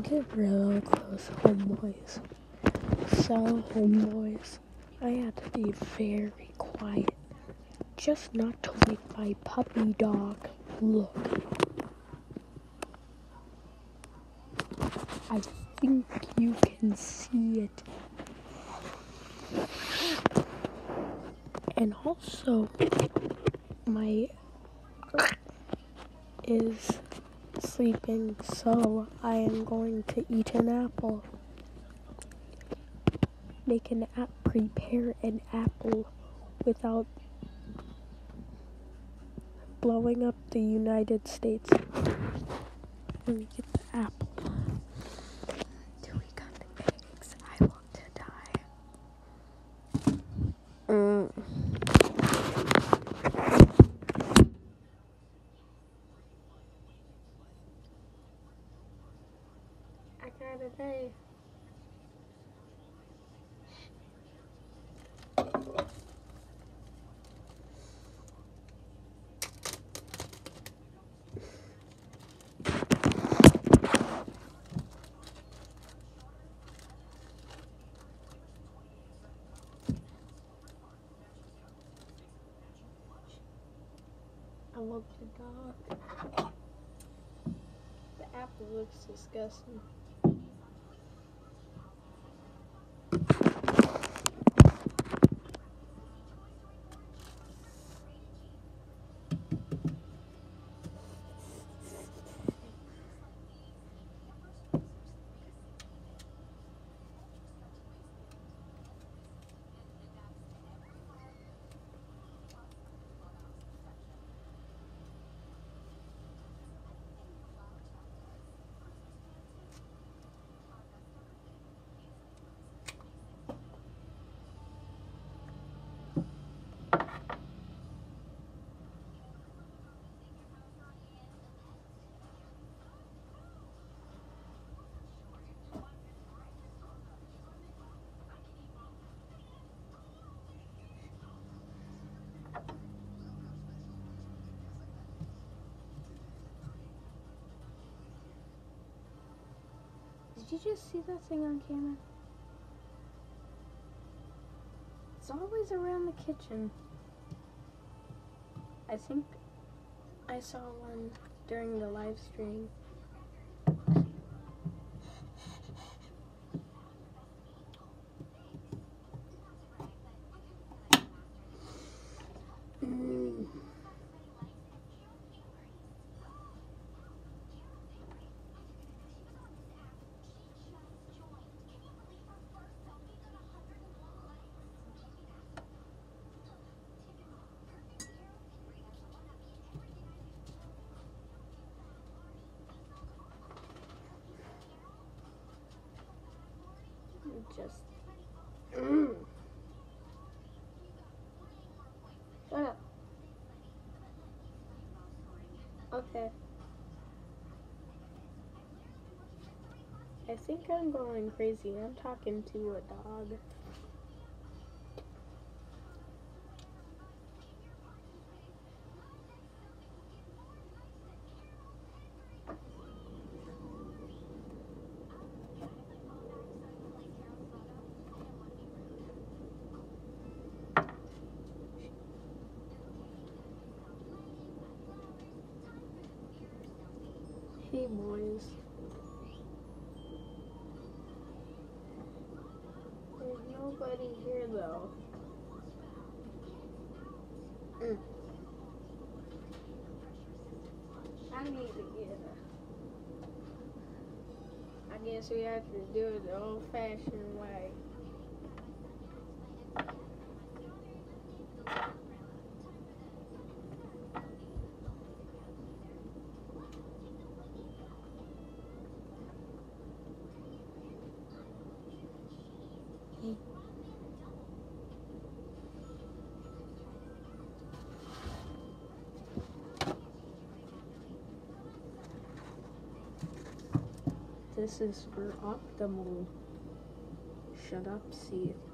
Get real close, homeboys. So, homeboys, I had to be very quiet, just not to wake my puppy dog. Look, I think you can see it. And also, my is sleeping, so I am going to eat an apple. Prepare an apple without blowing up the United States. Let me get the apple. Do we got the eggs? I want to die. I gotta die. I love the dog. The apple looks disgusting. Did you just see that thing on camera? It's always around the kitchen. I think I saw one during the live stream. Just shut up. Okay. I think I'm going crazy. I'm talking to a dog. Hey boys. There's nobody here though. I need to get I guess we have to do it the old-fashioned way. This is for optimal. Shut up, see it.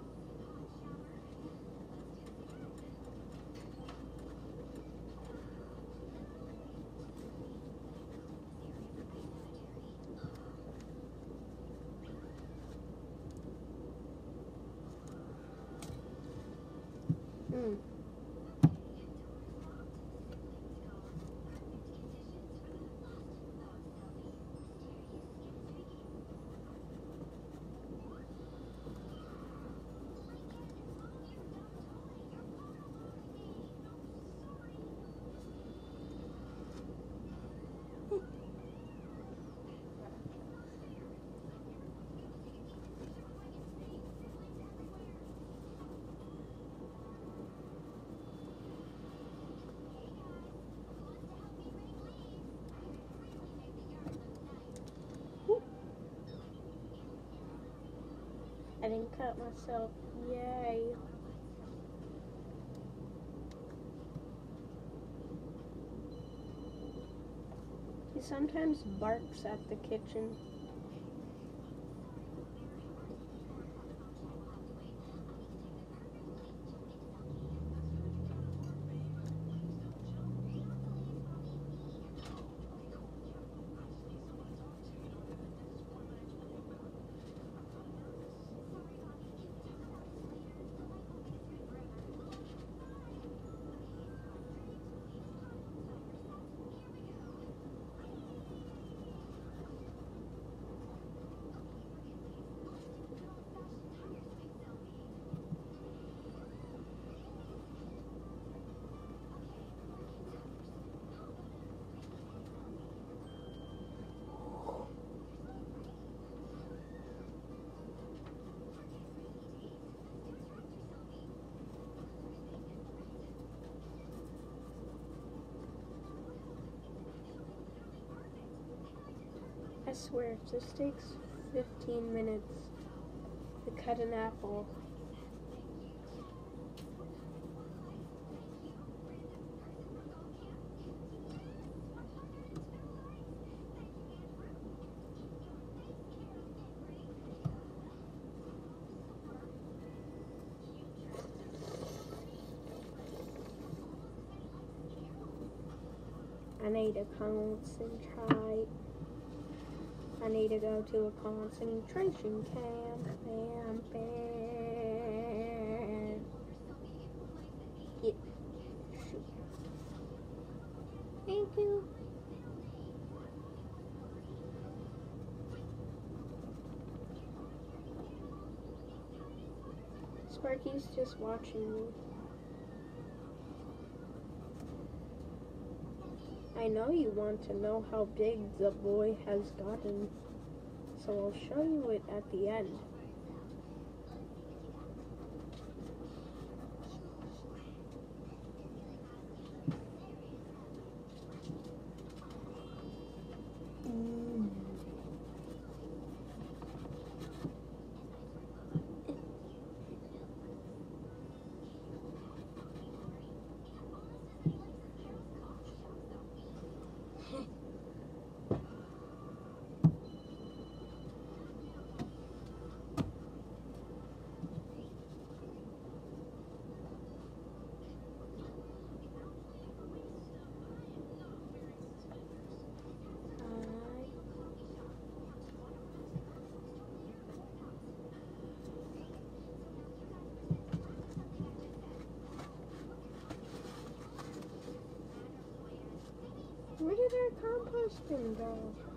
didn't cut myself. Yay. He sometimes barks at the kitchen. I swear, this takes 15 minutes to cut an apple. I need to concentrate. I need to go to a concentration camp. Yeah. Shoot. Thank you. Sparky's just watching me. I know you want to know how big the boy has gotten, so I'll show you it at the end. Where did our compost bin go?